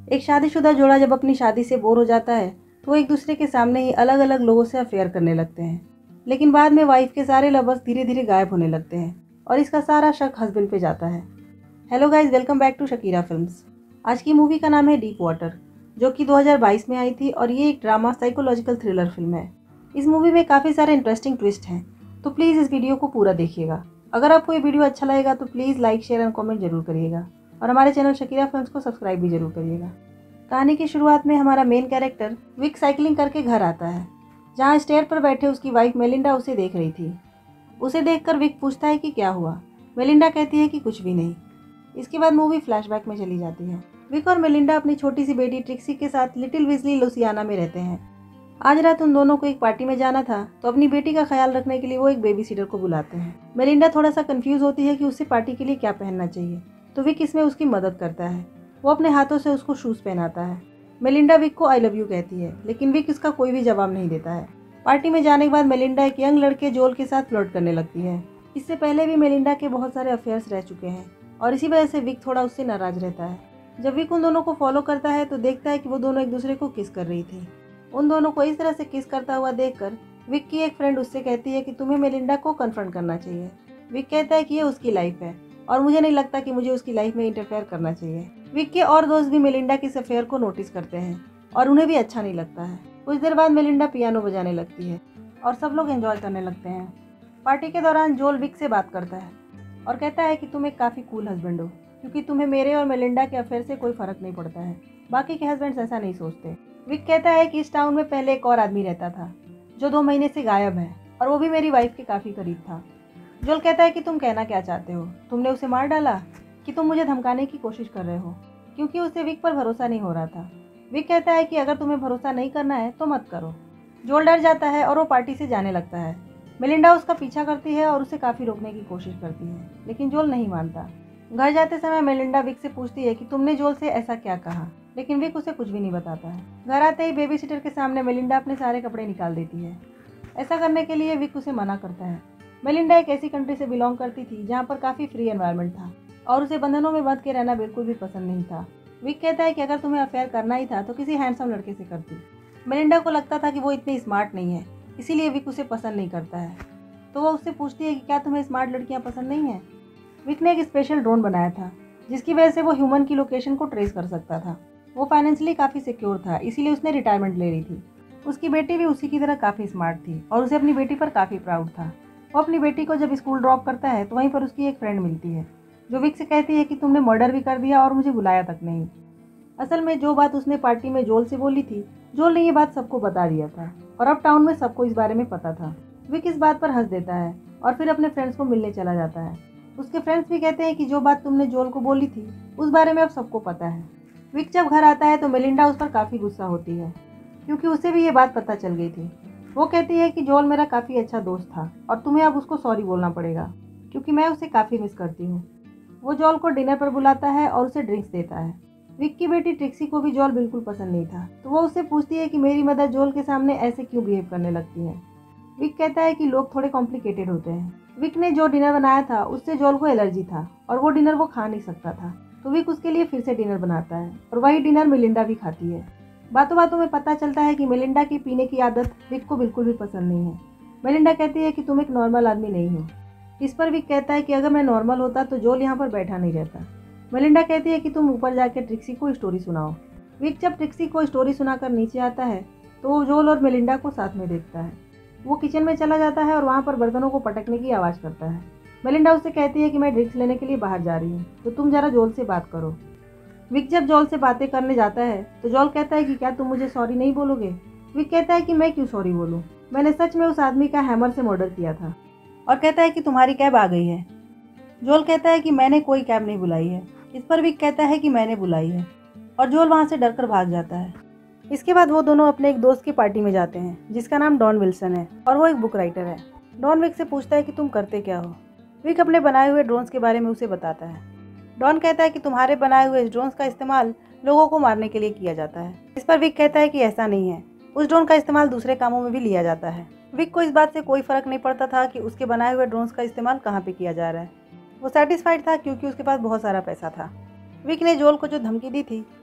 एक शादीशुदा जोड़ा जब अपनी शादी से बोर हो जाता है तो वो एक दूसरे के सामने ही अलग अलग लोगों से अफेयर करने लगते हैं, लेकिन बाद में वाइफ के सारे लवर्स धीरे धीरे गायब होने लगते हैं और इसका सारा शक हस्बैंड पे जाता है। Hello guys, welcome back to Shakira films. आज की मूवी का नाम है डीप वाटर, जो कि 2022 में आई थी और ये एक ड्रामा साइकोलॉजिकल थ्रिलर फिल्म है। इस मूवी में काफ़ी सारे इंटरेस्टिंग ट्विस्ट हैं, तो प्लीज़ इस वीडियो को पूरा देखिएगा। अगर आपको ये वीडियो अच्छा लगेगा तो please like, share and comment जरूर करिएगा और हमारे चैनल शकीरा फिल्म्स को सब्सक्राइब भी जरूर करिएगा। कहानी की शुरुआत में हमारा मेन कैरेक्टर विक साइकिलिंग करके घर आता है, जहाँ स्टेयर पर बैठे उसकी वाइफ मेलिंडा उसे देख रही थी। उसे देखकर विक पूछता है कि क्या हुआ। मेलिंडा कहती है कि कुछ भी नहीं। इसके बाद मूवी फ्लैशबैक में चली जाती है। विक और मेलिंडा अपनी छोटी सी बेटी ट्रिक्सी के साथ लिटिल विजली लुसियाना में रहते हैं। आज रात उन दोनों को एक पार्टी में जाना था, तो अपनी बेटी का ख्याल रखने के लिए वो एक बेबी सीटर को बुलाते हैं। मेलिंडा थोड़ा सा कंफ्यूज होती है कि उसे पार्टी के लिए क्या पहनना चाहिए, तो विक इसमें उसकी मदद करता है। वो अपने हाथों से उसको शूज़ पहनाता है। मेलिंडा विक को आई लव यू कहती है, लेकिन विक इसका कोई भी जवाब नहीं देता है। पार्टी में जाने के बाद मेलिंडा एक यंग लड़के जोल के साथ फ्लर्ट करने लगती है। इससे पहले भी मेलिंडा के बहुत सारे अफेयर्स रह चुके हैं और इसी वजह से विक थोड़ा उससे नाराज रहता है। जब विक उन दोनों को फॉलो करता है तो देखता है कि वो दोनों एक दूसरे को किस कर रही थी। उन दोनों को इस तरह से किस करता हुआ देखकर विक की एक फ्रेंड उससे कहती है कि तुम्हें मेलिंडा को कन्फ्रंट करना चाहिए। विक कहता है कि ये उसकी लाइफ है और मुझे नहीं लगता कि मुझे उसकी लाइफ में इंटरफेयर करना चाहिए। विक के और दोस्त भी मेलिंडा की इस अफेयर को नोटिस करते हैं और उन्हें भी अच्छा नहीं लगता है। कुछ देर बाद मेलिंडा पियानो बजाने लगती है और सब लोग एंजॉय करने लगते हैं। पार्टी के दौरान जोल विक से बात करता है और कहता है कि तुम एक काफ़ी कूल हस्बैंड हो, क्योंकि तुम्हें मेरे और मेलिंडा के अफेयर से कोई फ़र्क नहीं पड़ता है। बाकी के हस्बैंड्स ऐसा नहीं सोचते। विक कहता है कि इस टाउन में पहले एक और आदमी रहता था जो 2 महीने से गायब है और वो भी मेरी वाइफ के काफ़ी करीब था। जोल कहता है कि तुम कहना क्या चाहते हो, तुमने उसे मार डाला, कि तुम मुझे धमकाने की कोशिश कर रहे हो, क्योंकि उसे विक पर भरोसा नहीं हो रहा था। विक कहता है कि अगर तुम्हें भरोसा नहीं करना है तो मत करो। जोल डर जाता है और वो पार्टी से जाने लगता है। मेलिंडा उसका पीछा करती है और उसे काफ़ी रोकने की कोशिश करती है, लेकिन जोल नहीं मानता। घर जाते समय मेलिंडा विक से पूछती है कि तुमने जोल से ऐसा क्या कहा, लेकिन विक उसे कुछ भी नहीं बताता है। घर आते ही बेबी सिटर के सामने मेलिंडा अपने सारे कपड़े निकाल देती है। ऐसा करने के लिए विक उसे मना करता है। मेलिंडा एक ऐसी कंट्री से बिलोंग करती थी जहाँ पर काफ़ी फ्री एनवायरनमेंट था और उसे बंधनों में बंध के रहना बिल्कुल भी पसंद नहीं था। विक कहता है कि अगर तुम्हें अफेयर करना ही था तो किसी हैंडसम लड़के से करती। मेलिंडा को लगता था कि वो इतनी स्मार्ट नहीं है, इसीलिए विक उसे पसंद नहीं करता है। तो वो उससे पूछती है कि क्या तुम्हें स्मार्ट लड़कियाँ पसंद नहीं हैं। विक ने एक स्पेशल ड्रोन बनाया था जिसकी वजह से वो ह्यूमन की लोकेशन को ट्रेस कर सकता था। वो फाइनेंशियली काफ़ी सिक्योर था, इसीलिए उसने रिटायरमेंट ले रही थी। उसकी बेटी भी उसी की तरह काफ़ी स्मार्ट थी और उसे अपनी बेटी पर काफ़ी प्राउड था। वो अपनी बेटी को जब स्कूल ड्रॉप करता है तो वहीं पर उसकी एक फ्रेंड मिलती है जो विक से कहती है कि तुमने मर्डर भी कर दिया और मुझे बुलाया तक नहीं। असल में जो बात उसने पार्टी में जोल से बोली थी, जोल ने ये बात सबको बता दिया था और अब टाउन में सबको इस बारे में पता था। विक इस बात पर हंस देता है और फिर अपने फ्रेंड्स को मिलने चला जाता है। उसके फ्रेंड्स भी कहते हैं कि जो बात तुमने जोल को बोली थी उस बारे में अब सबको पता है। विक जब घर आता है तो मेलिंडा उस पर काफ़ी गुस्सा होती है, क्योंकि उसे भी ये बात पता चल गई थी। वो कहती है कि जोल मेरा काफ़ी अच्छा दोस्त था और तुम्हें अब उसको सॉरी बोलना पड़ेगा, क्योंकि मैं उसे काफ़ी मिस करती हूँ। वो जोल को डिनर पर बुलाता है और उसे ड्रिंक्स देता है। विक की बेटी ट्रिक्सी को भी जोल बिल्कुल पसंद नहीं था, तो वो उससे पूछती है कि मेरी मदर जोल के सामने ऐसे क्यों बिहेव करने लगती है। विक कहता है कि लोग थोड़े कॉम्प्लिकेटेड होते हैं। विक ने जो डिनर बनाया था उससे जोल को एलर्जी था और वो डिनर वो खा नहीं सकता था, तो विक उसके लिए फिर से डिनर बनाता है और वही डिनर मेलिंडा भी खाती है। बातों बातों में पता चलता है कि मेलिंडा की पीने की आदत विक को बिल्कुल भी पसंद नहीं है। मेलिंडा कहती है कि तुम एक नॉर्मल आदमी नहीं हो। इस पर विक कहता है कि अगर मैं नॉर्मल होता तो जोल यहाँ पर बैठा नहीं रहता। मेलिंडा कहती है कि तुम ऊपर जाकर ट्रिक्सी को स्टोरी सुनाओ। विक जब ट्रिक्सी को स्टोरी सुनाकर नीचे आता है तो वो जोल और मेलिंडा को साथ में देखता है। वो किचन में चला जाता है और वहाँ पर बर्तनों को पटकने की आवाज़ करता है। मेलिंडा उससे कहती है कि मैं ड्रिंक्स लेने के लिए बाहर जा रही हूँ, तो तुम जरा जोल से बात करो। विक जब जोल से बातें करने जाता है तो जोल कहता है कि क्या तुम मुझे सॉरी नहीं बोलोगे। विक कहता है कि मैं क्यों सॉरी बोलूँ, मैंने सच में उस आदमी का हैमर से मर्डर किया था। और कहता है कि तुम्हारी कैब आ गई है। जोल कहता है कि मैंने कोई कैब नहीं बुलाई है। इस पर विक कहता है कि मैंने बुलाई है और जोल वहाँ से डरकर भाग जाता है। इसके बाद वो दोनों अपने एक दोस्त की पार्टी में जाते हैं जिसका नाम डॉन विल्सन है और वो एक बुक राइटर है। डॉन विक से पूछता है कि तुम करते क्या हो। विक अपने बनाए हुए ड्रोन्स के बारे में उसे बताता है। डॉन कहता है कि तुम्हारे बनाए हुए इस ड्रोन्स का इस्तेमाल लोगों को मारने के लिए किया जाता है। इस पर विक कहता है कि ऐसा नहीं है, उस ड्रोन का इस्तेमाल दूसरे कामों में भी लिया जाता है। विक को इस बात से कोई फर्क नहीं पड़ता था कि उसके बनाए हुए ड्रोन्स का इस्तेमाल कहाँ पे किया जा रहा है। वो सेटिस्फाइड था क्योंकि उसके पास बहुत सारा पैसा था। विक ने जोल को जो धमकी दी थी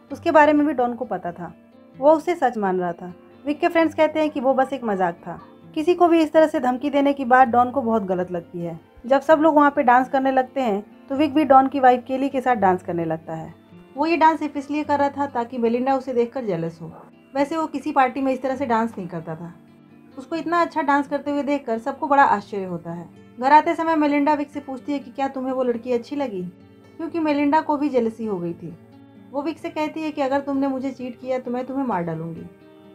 उसके बारे में भी डॉन को पता था। वो उसे सच मान रहा था। विक के फ्रेंड्स कहते हैं कि वो बस एक मजाक था। किसी को भी इस तरह से धमकी देने की बात डॉन को बहुत गलत लगती है। जब सब लोग वहाँ पे डांस करने लगते हैं तो विक भी डॉन की वाइफ केली के साथ डांस करने लगता है। वो ये डांस सिर्फ इसलिए कर रहा था ताकि मेलिंडा उसे देखकर जेलस हो। वैसे वो किसी पार्टी में इस तरह से डांस नहीं करता था। उसको इतना अच्छा डांस करते हुए देखकर सबको बड़ा आश्चर्य होता है। घर आते समय मेलिंडा विक से पूछती है कि क्या तुम्हें वो लड़की अच्छी लगी, क्योंकि मेलिंडा को भी जेलसी हो गई थी। वो विक से कहती है कि अगर तुमने मुझे चीट किया तो मैं तुम्हें मार डालूंगी।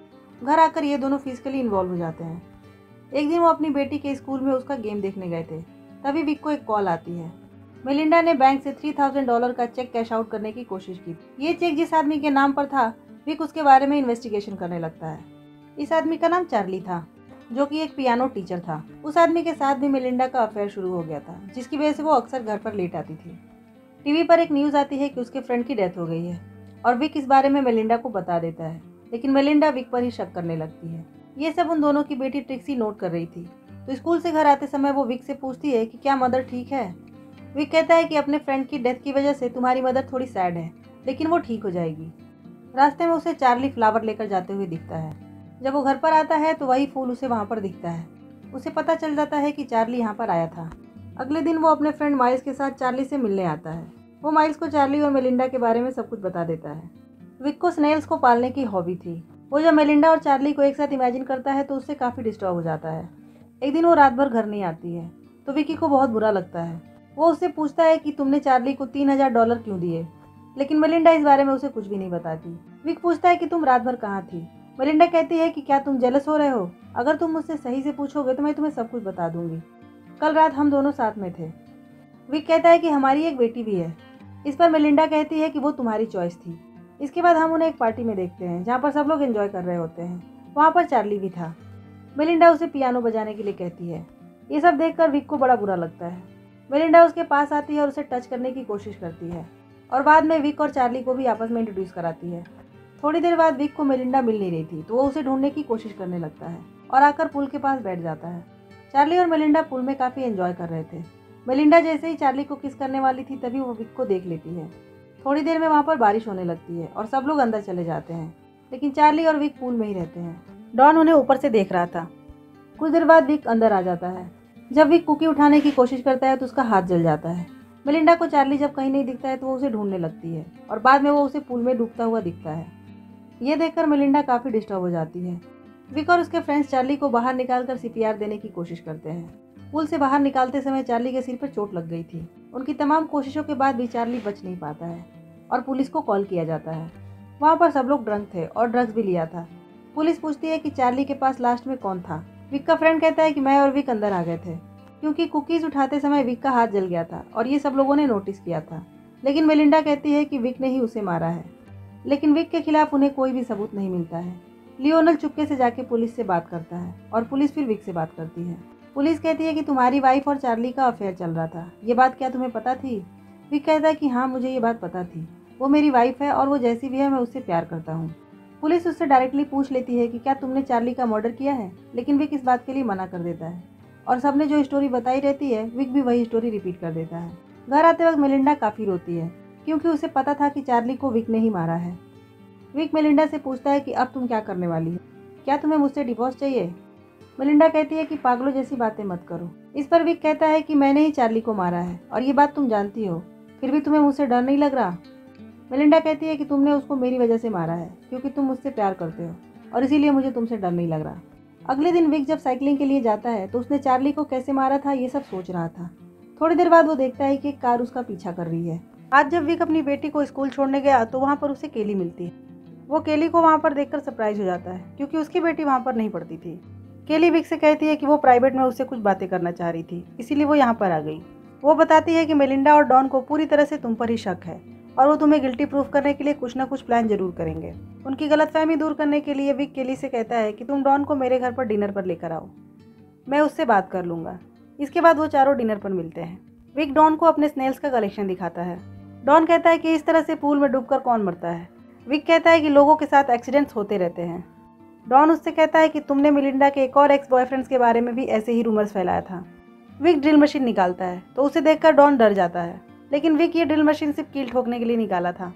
घर आकर ये दोनों फिजिकली इन्वॉल्व हो जाते हैं। एक दिन वो अपनी बेटी के स्कूल में उसका गेम देखने गए थे। तभी विक को एक कॉल आती है। मेलिंडा ने बैंक से $3000 का चेक कैश आउट करने की कोशिश की। ये चेक जिस आदमी के नाम पर था, विक उसके बारे में इन्वेस्टिगेशन करने लगता है। इस आदमी का नाम चार्ली था, जो कि एक पियानो टीचर था। उस आदमी के साथ भी मेलिंडा का अफेयर शुरू हो गया था, जिसकी वजह से वो अक्सर घर पर लेट आती थी। टीवी पर एक न्यूज़ आती है कि उसके फ्रेंड की डेथ हो गई है और विक इस बारे में मेलिंडा को बता देता है, लेकिन मेलिंडा विक पर ही शक करने लगती है। ये सब उन दोनों की बेटी ट्रिक्सी नोट कर रही थी। तो स्कूल से घर आते समय वो विक से पूछती है कि क्या मदर ठीक है। विक कहता है कि अपने फ्रेंड की डेथ की वजह से तुम्हारी मदर थोड़ी सैड है, लेकिन वो ठीक हो जाएगी। रास्ते में उसे चार्ली फ्लावर लेकर जाते हुए दिखता है। जब वो घर पर आता है तो वही फूल उसे वहाँ पर दिखता है। उसे पता चल जाता है कि चार्ली यहाँ पर आया था। अगले दिन वो अपने फ्रेंड माइल्स के साथ चार्ली से मिलने आता है। वो माइल्स को चार्ली और मेलिंडा के बारे में सब कुछ बता देता है। विक को स्नेल्स को पालने की हॉबी थी। वो जब मेलिंडा और चार्ली को एक साथ इमेजिन करता है तो उससे काफ़ी डिस्टर्ब हो जाता है। एक दिन वो रात भर घर नहीं आती है तो विकी को बहुत बुरा लगता है। वो उससे पूछता है कि तुमने चार्ली को $3000 क्यों दिए, लेकिन मेलिंडा इस बारे में उसे कुछ भी नहीं बताती। विक पूछता है कि तुम रात भर कहाँ थी। मेलिंडा कहती है कि क्या तुम जेलस हो रहे हो? अगर तुम मुझसे सही से पूछोगे तो मैं तुम्हें सब कुछ बता दूंगी। कल रात हम दोनों साथ में थे। विक कहता है कि हमारी एक बेटी भी है। इस पर मेलिंडा कहती है कि वो तुम्हारी चॉइस थी। इसके बाद हम उन्हें एक पार्टी में देखते हैं जहाँ पर सब लोग एंजॉय कर रहे होते हैं। वहाँ पर चार्ली भी था। मेलिंडा उसे पियानो बजाने के लिए कहती है। ये सब देखकर विक को बड़ा बुरा लगता है। मेलिंडा उसके पास आती है और उसे टच करने की कोशिश करती है और बाद में विक और चार्ली को भी आपस में इंट्रोड्यूस कराती है। थोड़ी देर बाद विक को मेलिंडा मिल नहीं रही थी तो वो उसे ढूंढने की कोशिश करने लगता है और आकर पुल के पास बैठ जाता है। चार्ली और मेलिंडा पुल में काफ़ी एंजॉय कर रहे थे। मेलिंडा जैसे ही चार्ली को किस करने वाली थी तभी वो विक को देख लेती है। थोड़ी देर में वहाँ पर बारिश होने लगती है और सब लोग अंदर चले जाते हैं, लेकिन चार्ली और विक पूल में ही रहते हैं। डॉन उन्हें ऊपर से देख रहा था। कुछ देर बाद विक अंदर आ जाता है। जब विक कुकी उठाने की कोशिश करता है तो उसका हाथ जल जाता है। मेलिंडा को चार्ली जब कहीं नहीं दिखता है तो वो उसे ढूंढने लगती है और बाद में वो उसे पूल में डूबता हुआ दिखता है। ये देखकर मेलिंडा काफ़ी डिस्टर्ब हो जाती है। विक और उसके फ्रेंड्स चार्ली को बाहर निकालकर सीपीआर देने की कोशिश करते हैं। पुल से बाहर निकालते समय चार्ली के सिर पर चोट लग गई थी। उनकी तमाम कोशिशों के बाद भी चार्ली बच नहीं पाता है और पुलिस को कॉल किया जाता है। वहाँ पर सब लोग ड्रंक थे और ड्रग्स भी लिया था। पुलिस पूछती है कि चार्ली के पास लास्ट में कौन था। विक का फ्रेंड कहता है कि मैं और विक अंदर आ गए थे, क्योंकि कुकीज़ उठाते समय विक का हाथ जल गया था और ये सब लोगों ने नोटिस किया था। लेकिन मेलिंडा कहती है कि विक ने ही उसे मारा है, लेकिन विक के खिलाफ उन्हें कोई भी सबूत नहीं मिलता है। लियोनल चुपके से जाके पुलिस से बात करता है और पुलिस फिर विक से बात करती है। पुलिस कहती है कि तुम्हारी वाइफ और चार्ली का अफेयर चल रहा था, ये बात क्या तुम्हें पता थी? विक कहता है कि हाँ, मुझे ये बात पता थी। वो मेरी वाइफ है और वो जैसी भी है मैं उससे प्यार करता हूँ। पुलिस उससे डायरेक्टली पूछ लेती है कि क्या तुमने चार्ली का मर्डर किया है, लेकिन विक इस बात के लिए मना कर देता है और सबने जो स्टोरी बताई रहती है विक भी वही स्टोरी रिपीट कर देता है। घर आते वक्त मेलिंडा काफ़ी रोती है क्योंकि उसे पता था कि चार्ली को विक ने ही मारा है। विक मेलिंडा से पूछता है कि अब तुम क्या करने वाली हो, क्या तुम्हें मुझसे डिवोर्स चाहिए? मेलिंडा कहती है कि पागलों जैसी बातें मत करो। इस पर विक कहता है कि मैंने ही चार्ली को मारा है और ये बात तुम जानती हो, फिर भी तुम्हें मुझसे डर नहीं लग रहा? मेलिंडा कहती है कि तुमने उसको मेरी वजह से मारा है क्योंकि तुम मुझसे प्यार करते हो और इसीलिए मुझे तुमसे डर नहीं लग रहा। अगले दिन विक जब साइकिलिंग के लिए जाता है तो उसने चार्ली को कैसे मारा था ये सब सोच रहा था। थोड़ी देर बाद वो देखता है कि एक कार उसका पीछा कर रही है। आज जब विक अपनी बेटी को स्कूल छोड़ने गया तो वहाँ पर उसे केली मिलती है। वो केली को वहाँ पर देखकर सरप्राइज हो जाता है क्योंकि उसकी बेटी वहाँ पर नहीं पढ़ती थी। केली विक से कहती है कि वो प्राइवेट में उससे कुछ बातें करना चाह रही थी, इसीलिए वो यहाँ पर आ गई। वो बताती है कि मेलिंडा और डॉन को पूरी तरह से तुम पर ही शक है और वो तुम्हें गिल्टी प्रूफ करने के लिए कुछ ना कुछ प्लान जरूर करेंगे। उनकी गलतफहमी दूर करने के लिए विक केली से कहता है कि तुम डॉन को मेरे घर पर डिनर पर लेकर आओ, मैं उससे बात कर लूँगा। इसके बाद वो चारों डिनर पर मिलते हैं। विक डॉन को अपने स्नेल्स का कलेक्शन दिखाता है। डॉन कहता है कि इस तरह से पूल में डूबकर कौन मरता है। विक कहता है कि लोगों के साथ एक्सीडेंट्स होते रहते हैं। डॉन उससे कहता है कि तुमने मेलिंडा के एक और एक्स बॉयफ्रेंड्स के बारे में भी ऐसे ही रूमर्स फैलाया था। विक ड्रिल मशीन निकालता है तो उसे देखकर डॉन डर जाता है, लेकिन विक ये ड्रिल मशीन सिर्फ कील ठोकने के लिए निकाला था।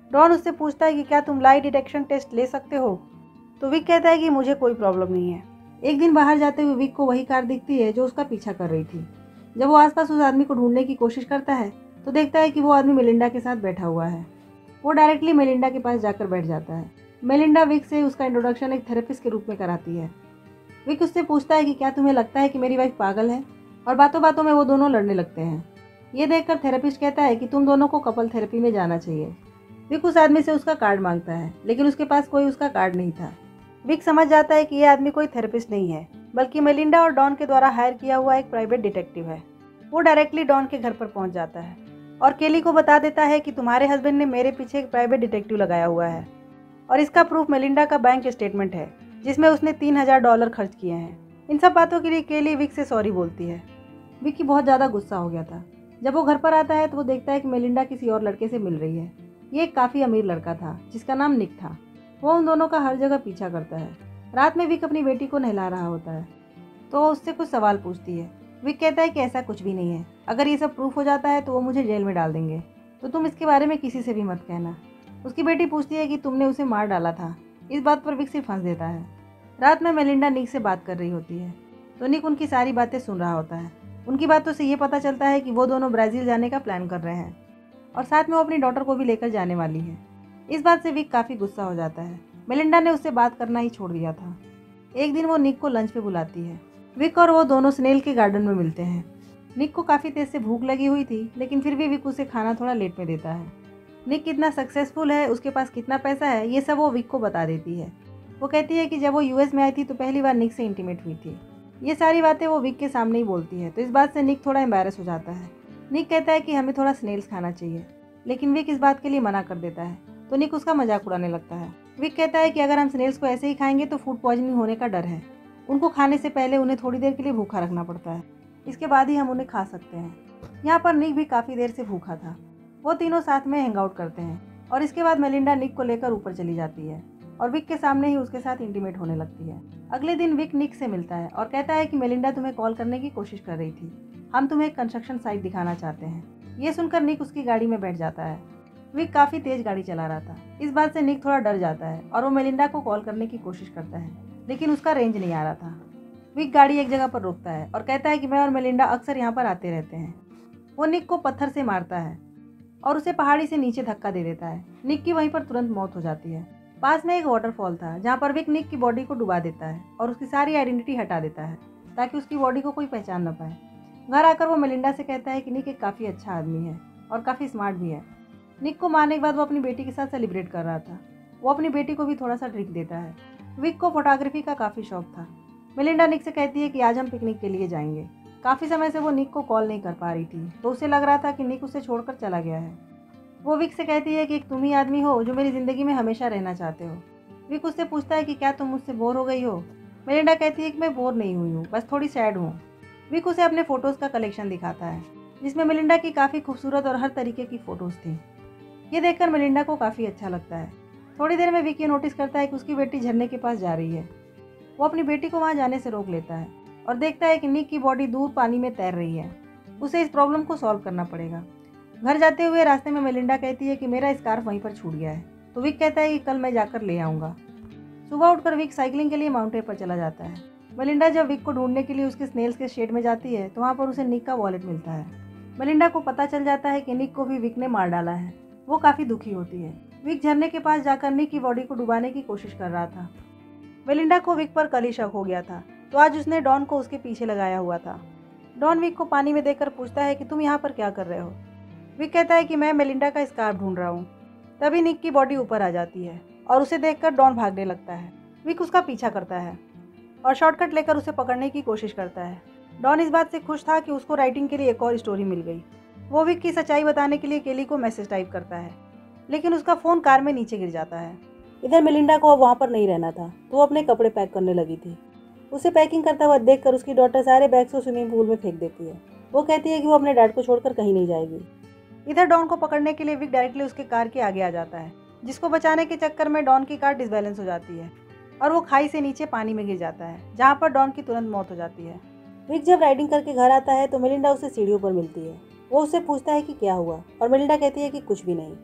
डॉन उससे पूछता है कि क्या तुम लाई डिटेक्शन टेस्ट ले सकते हो, तो विक कहता है कि मुझे कोई प्रॉब्लम नहीं है। एक दिन बाहर जाते हुए विक को वही कार दिखती है जो उसका पीछा कर रही थी। जब वो आसपास उस आदमी को ढूंढने की कोशिश करता है तो देखता है कि वो आदमी मेलिंडा के साथ बैठा हुआ है। वो डायरेक्टली मेलिंडा के पास जाकर बैठ जाता है। मेलिंडा विक से उसका इंट्रोडक्शन एक थेरेपिस्ट के रूप में कराती है। विक उससे पूछता है कि क्या तुम्हें लगता है कि मेरी वाइफ पागल है, और बातों बातों में वो दोनों लड़ने लगते हैं। ये देखकर थेरेपिस्ट कहता है कि तुम दोनों को कपल थेरेपी में जाना चाहिए। विक उस आदमी से उसका कार्ड मांगता है, लेकिन उसके पास कोई उसका कार्ड नहीं था। विक समझ जाता है कि यह आदमी कोई थेरेपिस्ट नहीं है, बल्कि मेलिंडा और डॉन के द्वारा हायर किया हुआ एक प्राइवेट डिटेक्टिव है। वो डायरेक्टली डॉन के घर पर पहुंच जाता है और केली को बता देता है कि तुम्हारे हस्बैंड ने मेरे पीछे एक प्राइवेट डिटेक्टिव लगाया हुआ है, और इसका प्रूफ मेलिंडा का बैंक स्टेटमेंट है जिसमें उसने $3000 खर्च किए हैं। इन सब बातों के लिए केली विक से सॉरी बोलती है। विक की बहुत ज़्यादा गुस्सा हो गया था। जब वो घर पर आता है तो वो देखता है कि मेलिंडा किसी और लड़के से मिल रही है। ये एक काफ़ी अमीर लड़का था जिसका नाम निक था। वो उन दोनों का हर जगह पीछा करता है। रात में विक अपनी बेटी को नहला रहा होता है तो वो उससे कुछ सवाल पूछती है। विक कहता है कि ऐसा कुछ भी नहीं है, अगर ये सब प्रूफ हो जाता है तो वो मुझे जेल में डाल देंगे, तो तुम इसके बारे में किसी से भी मत कहना। उसकी बेटी पूछती है कि तुमने उसे मार डाला था। इस बात पर विक सिर्फ हंस देता है। रात में मेलिंडा निक से बात कर रही होती है तो निक उनकी सारी बातें सुन रहा होता है। उनकी बातों से ये पता चलता है कि वो दोनों ब्राज़ील जाने का प्लान कर रहे हैं और साथ में वो अपनी डॉटर को भी लेकर जाने वाली है। इस बात से विक काफ़ी गुस्सा हो जाता है। मेलिंडा ने उससे बात करना ही छोड़ दिया था। एक दिन वो निक को लंच पे बुलाती है। विक और वो दोनों स्नेल के गार्डन में मिलते हैं। निक को काफ़ी तेज से भूख लगी हुई थी, लेकिन फिर भी विक उसे खाना थोड़ा लेट में देता है। निक कितना सक्सेसफुल है, उसके पास कितना पैसा है, ये सब वो विक को बता देती है। वो कहती है कि जब वो यूएस में आई थी तो पहली बार निक से इंटीमेट हुई थी। ये सारी बातें वो विक के सामने ही बोलती है, तो इस बात से निक थोड़ा एम्बैरस हो जाता है। निक कहता है कि हमें थोड़ा स्नेल्स खाना चाहिए, लेकिन विक इस बात के लिए मना कर देता है, तो निक उसका मजाक उड़ाने लगता है। विक कहता है कि अगर हम स्नेल्स को ऐसे ही खाएंगे तो फूड पॉइजनिंग होने का डर है। उनको खाने से पहले उन्हें थोड़ी देर के लिए भूखा रखना पड़ता है, इसके बाद ही हम उन्हें खा सकते हैं। यहाँ पर निक भी काफ़ी देर से भूखा था। वो तीनों साथ में हैंग आउट करते हैं और इसके बाद मेलिंडा निक को लेकर ऊपर चली जाती है और विक के सामने ही उसके साथ इंटीमेट होने लगती है। अगले दिन विक निक से मिलता है और कहता है कि मेलिंडा तुम्हें कॉल करने की कोशिश कर रही थी, हम तुम्हें एक कंस्ट्रक्शन साइट दिखाना चाहते हैं। ये सुनकर निक उसकी गाड़ी में बैठ जाता है। विक काफ़ी तेज गाड़ी चला रहा था। इस बात से निक थोड़ा डर जाता है और वो मेलिंडा को कॉल करने की कोशिश करता है, लेकिन उसका रेंज नहीं आ रहा था। विक गाड़ी एक जगह पर रोकता है और कहता है कि मैं और मेलिंडा अक्सर यहाँ पर आते रहते हैं। वो निक को पत्थर से मारता है और उसे पहाड़ी से नीचे धक्का दे देता है। निक की वहीं पर तुरंत मौत हो जाती है। पास में एक वाटरफॉल था जहाँ पर विक निक की बॉडी को डुबा देता है और उसकी सारी आइडेंटिटी हटा देता है ताकि उसकी बॉडी को कोई पहचान न पाए। घर आकर वो मेलिंडा से कहता है कि निक एक काफ़ी अच्छा आदमी है और काफ़ी स्मार्ट भी है। निक को मारने के बाद वो अपनी बेटी के साथ सेलिब्रेट कर रहा था। वो अपनी बेटी को भी थोड़ा सा ड्रिंक देता है। विक को फोटोग्राफी का काफ़ी शौक था। मेलिंडा निक से कहती है कि आज हम पिकनिक के लिए जाएंगे। काफ़ी समय से वो निक को कॉल नहीं कर पा रही थी, तो उसे लग रहा था कि निक उसे छोड़कर चला गया है। वो विक से कहती है कि एक तुम ही आदमी हो जो मेरी ज़िंदगी में हमेशा रहना चाहते हो। विक उससे पूछता है कि क्या तुम मुझसे बोर हो गई हो। मेलिंडा कहती है कि मैं बोर नहीं हुई हूँ, बस थोड़ी सैड हूँ। विक उसे अपने फ़ोटोज़ का कलेक्शन दिखाता है जिसमें मेलिंडा की काफ़ी खूबसूरत और हर तरीके की फ़ोटोज़ थी। ये देखकर मेलिंडा को काफ़ी अच्छा लगता है। थोड़ी देर में विक ये नोटिस करता है कि उसकी बेटी झरने के पास जा रही है। वो अपनी बेटी को वहाँ जाने से रोक लेता है और देखता है कि निक की बॉडी दूर पानी में तैर रही है। उसे इस प्रॉब्लम को सॉल्व करना पड़ेगा। घर जाते हुए रास्ते में मेलिंडा कहती है कि मेरा स्कार्फ वहीं पर छूट गया है, तो विक कहता है कि कल मैं जाकर ले आऊँगा। सुबह उठकर विक साइकिलिंग के लिए माउंटेन पर चला जाता है। मेलिंडा जब विक को ढूंढने के लिए उसके स्नेल्स के शेड में जाती है तो वहाँ पर उसे निक का वॉलेट मिलता है। मेलिंडा को पता चल जाता है कि निक को भी विक ने मार डाला है। वो काफ़ी दुखी होती है। विक झरने के पास जाकर निक की बॉडी को डुबाने की कोशिश कर रहा था। मेलिंडा को विक पर कल ही शक हो गया था, तो आज उसने डॉन को उसके पीछे लगाया हुआ था। डॉन विक को पानी में देखकर पूछता है कि तुम यहाँ पर क्या कर रहे हो। विक कहता है कि मैं मेलिंडा का स्कार्फ ढूंढ रहा हूँ। तभी निक की बॉडी ऊपर आ जाती है और उसे देखकर डॉन भागने लगता है। विक उसका पीछा करता है और शॉर्टकट लेकर उसे पकड़ने की कोशिश करता है। डॉन इस बात से खुश था कि उसको राइटिंग के लिए एक और स्टोरी मिल गई। वो विक की सच्चाई बताने के लिए केली को मैसेज टाइप करता है, लेकिन उसका फ़ोन कार में नीचे गिर जाता है। इधर मेलिंडा को अब वहाँ पर नहीं रहना था, तो वो अपने कपड़े पैक करने लगी थी। उसे पैकिंग करता हुआ देखकर उसकी डॉटर सारे बैग्स को स्विमिंग पूल में फेंक देती है। वो कहती है कि वो अपने डैड को छोड़कर कहीं नहीं जाएगी। इधर डॉन को पकड़ने के लिए विक डायरेक्टली उसके कार के आगे आ जाता है, जिसको बचाने के चक्कर में डॉन की कार डिसबैलेंस हो जाती है और वो खाई से नीचे पानी में गिर जाता है, जहाँ पर डॉन की तुरंत मौत हो जाती है। विक जब राइडिंग करके घर आता है तो मेलिंडा उसे सीढ़ियों पर मिलती है। वो उससे पूछता है कि क्या हुआ और मेलिंडा कहती है कि कुछ भी नहीं।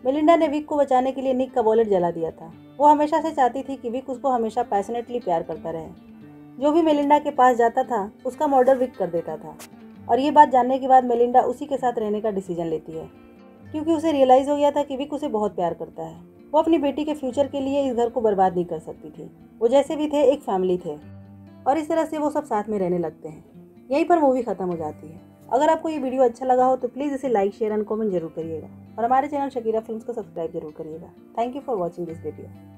मेलिंडा ने विक को बचाने के लिए निक का वॉलेट जला दिया था। वो हमेशा से चाहती थी कि विक उसको हमेशा पैशनेटली प्यार करता रहे। जो भी मेलिंडा के पास जाता था उसका मर्डर विक कर देता था। और ये बात जानने के बाद मेलिंडा उसी के साथ रहने का डिसीजन लेती है, क्योंकि उसे रियलाइज़ हो गया था कि विक उसे बहुत प्यार करता है। वो अपनी बेटी के फ्यूचर के लिए इस घर को बर्बाद नहीं कर सकती थी। वो जैसे भी थे एक फैमिली थे, और इस तरह से वो सब साथ में रहने लगते हैं। यहीं पर मूवी खत्म हो जाती है। अगर आपको ये वीडियो अच्छा लगा हो तो प्लीज़ इसे लाइक, शेयर एंड कमेंट जरूर करिएगा, और हमारे चैनल शकीरा फिल्म्स को सब्सक्राइब जरूर करिएगा। Thank you for watching this video.